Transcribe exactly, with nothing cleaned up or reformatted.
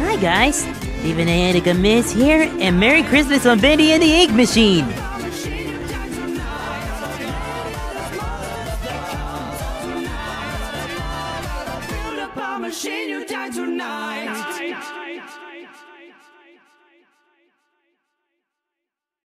Hi guys, David Najera Miss here, and Merry Christmas on Bendy and the Ink Machine! Machine, you die tonight.